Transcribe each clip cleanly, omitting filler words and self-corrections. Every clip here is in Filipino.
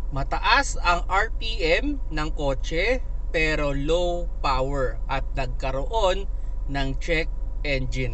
Mataas ang RPM ng kotse pero low power at nagkaroon ng check engine.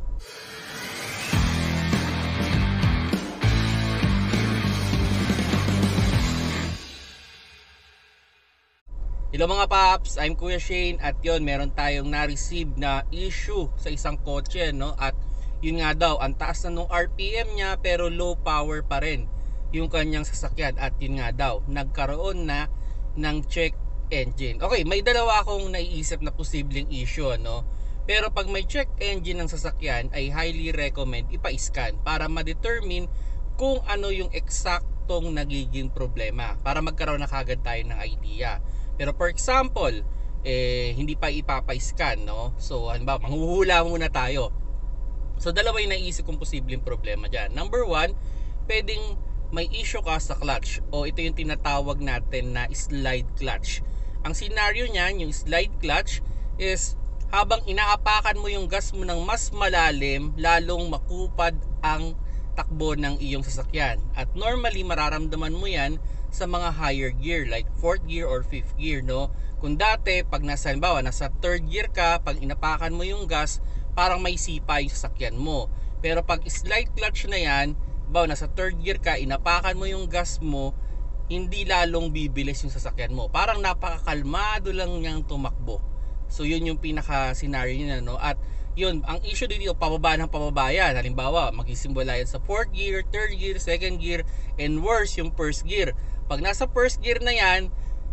Hello mga paps, I'm Kuya Shane at yon meron tayong na-receive na issue sa isang kotse, no? At yun nga daw, ang taas na nung RPM niya pero low power pa rin yung kanyang sasakyan. At yun nga daw, nagkaroon na ng check engine. Okay, may dalawa akong naiisip na posibleng issue, no? Pero pag may check engine ng sasakyan ay highly recommend ipa-scan para ma-determine kung ano yung eksaktong nagiging problema para magkaroon na kagad tayo ng idea. Pero for example, hindi pa ipapa-scan, no? So, halimbawa, manghuhula muna tayo. So, dalawa yung naisip kong posibleng problema dyan. Number one, pwedeng may issue ka sa clutch o ito yung tinatawag natin na slide clutch. Ang scenario niyan, yung slide clutch is habang inaapakan mo yung gas mo ng mas malalim, lalong makupad ang takbo ng iyong sasakyan. At normally, mararamdaman mo yan sa mga higher gear like 4th gear or 5th gear, no? Kung dati pag nasa 3rd gear ka, pag inapakan mo yung gas, parang may sipa yung sasakyan mo. Pero pag slide clutch na yan, nasa 3rd gear ka, inapakan mo yung gas mo, hindi lalong bibilis yung sasakyan mo. Parang napakakalmado lang niyang tumakbo. So yun yung pinaka scenario niya, no? At yun, ang issue dito, pababa ng pababa yan. Halimbawa, magsisimula yan sa 4th gear, 3rd gear, 2nd gear, and worse, yung 1st gear. Pag nasa 1st gear na yan,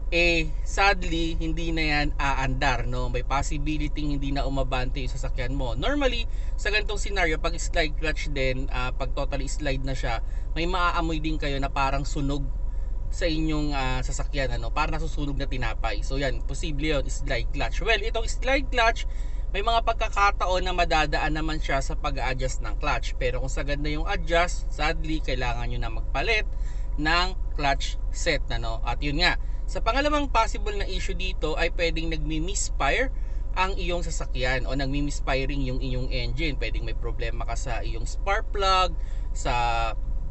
sadly, hindi na yan aandar, no? May possibility hindi na umabante yung sasakyan mo. Normally, sa ganitong scenario, pag slide clutch din, pag totally slide na siya, may maaamoy din kayo na parang sunog sa inyong sasakyan, ano? Parang nasusunog na tinapay. So yan, posible yun, slide clutch. Well, itong slide clutch, may mga pagkakataon na madadaan naman siya sa pag-adjust ng clutch. Pero kung sagad na yung adjust, sadly, kailangan nyo na magpalit ng clutch set, no? At yun nga, sa pangalawang possible na issue dito ay pwedeng nagmi-misfire ang iyong sasakyan o nagmi-misfiring yung iyong engine. Pwedeng may problema ka sa iyong spark plug, sa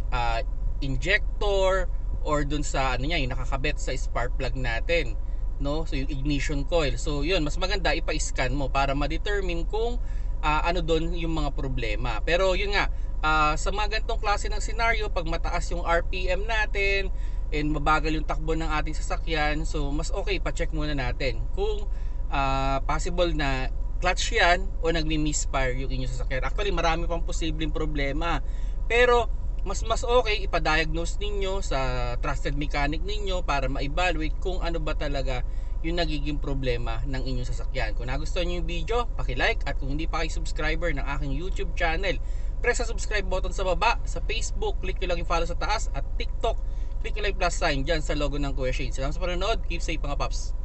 injector, or dun sa ano niya, yung nakakabit sa spark plug natin, no? So yung ignition coil. So yun, mas maganda ipa-scan mo para ma-determine kung ano doon yung mga problema. Pero yun nga, sa mga ganitong klase ng scenario, pag mataas yung RPM natin and mabagal yung takbo ng ating sasakyan, so mas okay, pa-check muna natin kung possible na clutch yan o nagmi-misfire yung inyong sasakyan. Actually, marami pang posibleng problema. Pero mas okay ipa-diagnose ninyo sa trusted mechanic ninyo para ma-evaluate kung ano ba talaga yung nagiging problema ng inyong sasakyan. Kung nagustuhan nyo yung video, paki-like, at kung hindi pa kayo subscriber ng aking YouTube channel, press sa subscribe button sa baba. Sa Facebook, click nyo lang yung follow sa taas, at TikTok, click nyo lang yung plus sign dyan sa logo ng Kuya Shane. Salamat sa panonood, keep safe mga paps.